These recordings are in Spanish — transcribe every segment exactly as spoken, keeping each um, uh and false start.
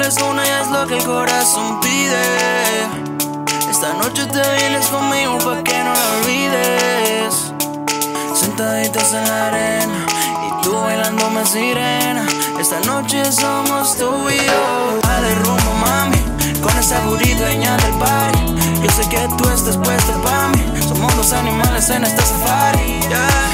es una y es lo que el corazón pide. Esta noche te vienes conmigo pa' que no la olvides. Sentaditos en la arena y tú bailándome sirena. Esta noche somos tú y yo. Dale rumbo, mami, con esa booty dueña del party. Yo sé que tú estás puesta pa' mí. Somos dos animales en este safari, yeah.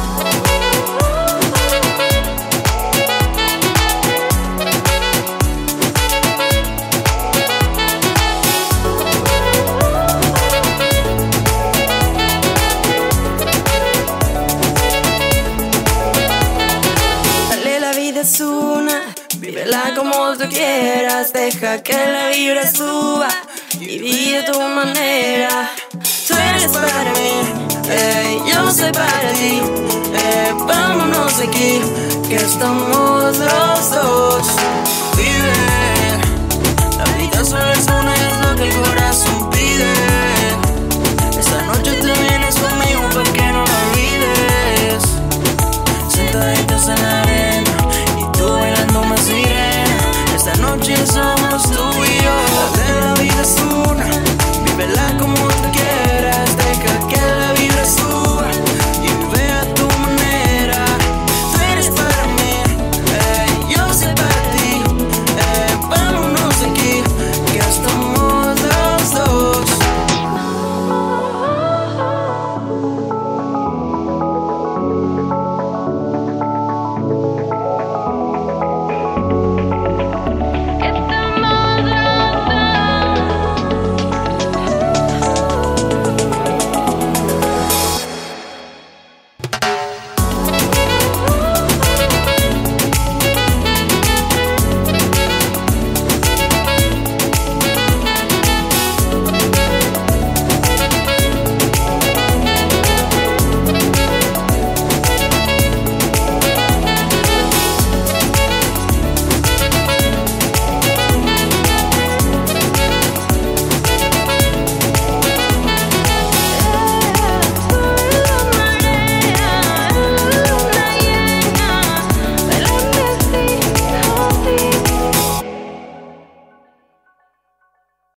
Es una, vívela como tú quieras, deja que la vibra suba y vive a tu manera. Tú eres para mí, eh, yo soy para ti, eh, vámonos de aquí, que estamos los dos. Vive, la vida solo es